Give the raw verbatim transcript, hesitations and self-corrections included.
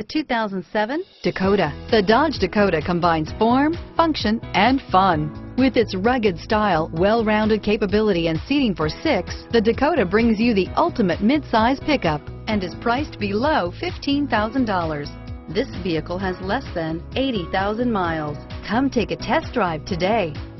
The two thousand seven Dakota. The Dodge Dakota combines form, function, and fun. With its rugged style, well-rounded capability, and seating for six, the Dakota brings you the ultimate mid-size pickup and is priced below fifteen thousand dollars. This vehicle has less than eighty thousand miles. Come take a test drive today.